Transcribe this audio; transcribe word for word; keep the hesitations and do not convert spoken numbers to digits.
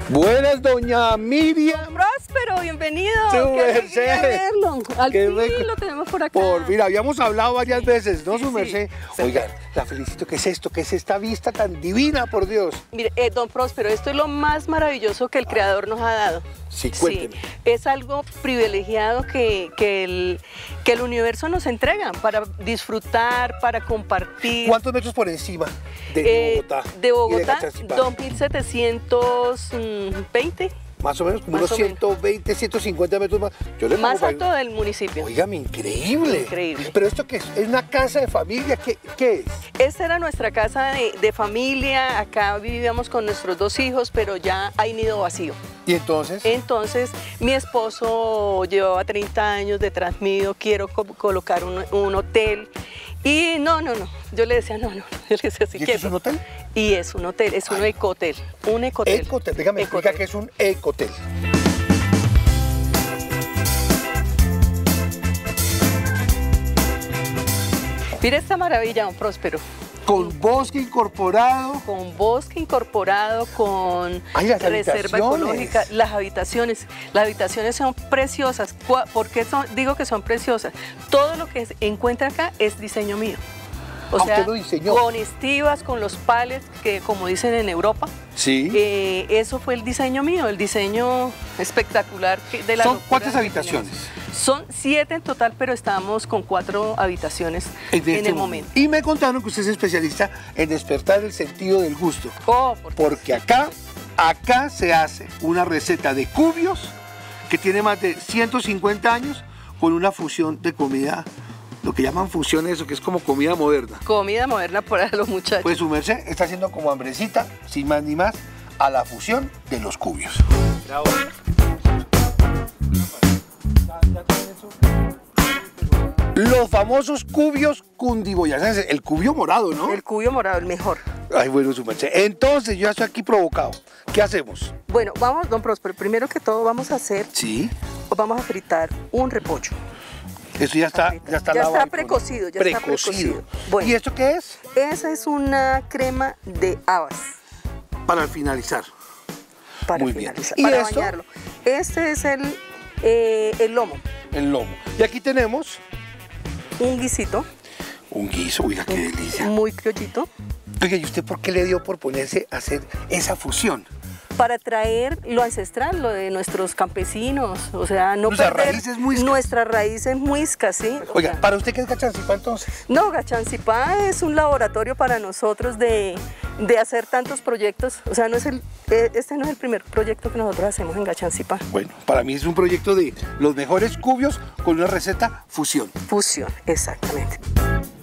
Buenas, doña Miriam. Próspero, bienvenido. Su Qué merced. alegría verlo. Al Qué fin rico. lo tenemos por acá. Por, mira, habíamos hablado varias veces, ¿no, Sí, su sí. merced? Sí. Oigan, la felicito. ¿Qué es esto? ¿Qué es esta vista tan divina, por Dios? Mire, eh, don Próspero, esto es lo más maravilloso que el Creador nos ha dado. Sí, cuénteme. Es algo privilegiado que, que, el, que el universo nos entrega para disfrutar, para compartir. ¿Cuántos metros por encima de, Eh, Bogotá? De y Bogotá, Gachancipá? dos mil setecientos veinte. Más o menos, como más unos o menos. ciento veinte, ciento cincuenta metros más. Yo le Más pongo alto para- del municipio. Óigame, increíble. Increíble. ¿Pero esto qué es? ¿Es una casa de familia? ¿Qué, qué es? Esta era nuestra casa de, de familia, acá vivíamos con nuestros dos hijos, pero ya hay nido vacío. ¿Y entonces? Entonces, mi esposo llevaba treinta años detrás mío, quiero co- colocar un, un hotel. Y no, no, no, yo le decía, no, no, no. Yo le decía, si ¿Y esto quiero. es un hotel? Y es un hotel, es un Ay. ecohotel, un ecohotel. Ecotel. Dígame, explica Ecohotel. qué es un ecotel. Mira esta maravilla, don Próspero, Con bosque incorporado. con bosque incorporado, con Ay, las reserva habitaciones. ecológica, las habitaciones, las habitaciones son preciosas. ¿Cuá- ¿Por qué son- digo que son preciosas? Todo lo que se encuentra acá es diseño mío. O Ah, sea, usted lo diseñó. con estivas, con los palets, que como dicen en Europa, Sí. eh, eso fue el diseño mío, el diseño espectacular que- de la ¿Son locura cuántas que habitaciones? teníamos. Son siete en total, pero estamos con cuatro habitaciones En en, este el momento. Y me contaron que usted es especialista en despertar el sentido del gusto. Oh, por Dios. Porque acá, acá se hace una receta de cubios que tiene más de ciento cincuenta años con una fusión de comida, lo que llaman fusión eso, que es como comida moderna. Comida moderna para los muchachos. Pues su merced está haciendo como hambrecita, sin más ni más, a la fusión de los cubios. Los famosos cubios cundiboyacenses, el cubio morado, ¿no? El cubio morado, el mejor. Ay, bueno, su merced. Entonces, yo ya estoy aquí provocado. ¿Qué hacemos? Bueno, vamos, don Próspero, primero que todo vamos a hacer, Sí. vamos a fritar un repollo. Eso ya está, Frita. ya está Ya lavado está y todo. precocido, ya está precocido. Bueno. ¿Y esto qué es? Esa es una crema de habas Para finalizar. para Muy bien. finalizar, ¿Y para esto? bañarlo. Este es el, eh, el lomo, El lomo. Y aquí tenemos un guisito un guiso. Oiga, qué delicia. muy criollito, Oiga, ¿y usted por qué le dio por ponerse a hacer esa fusión? para traer lo ancestral, lo de nuestros campesinos, o sea, no Nuestras perder raíces muiscas. nuestras raíces muiscas, ¿sí? O Oiga, sea, ¿para usted qué es Gachancipá entonces? no, Gachancipá es un laboratorio para nosotros de, de hacer tantos proyectos, o sea, no es el, eh, este no es el primer proyecto que nosotros hacemos en Gachancipá. Bueno, para mí es un proyecto de los mejores cubios con una receta fusión. Fusión, exactamente.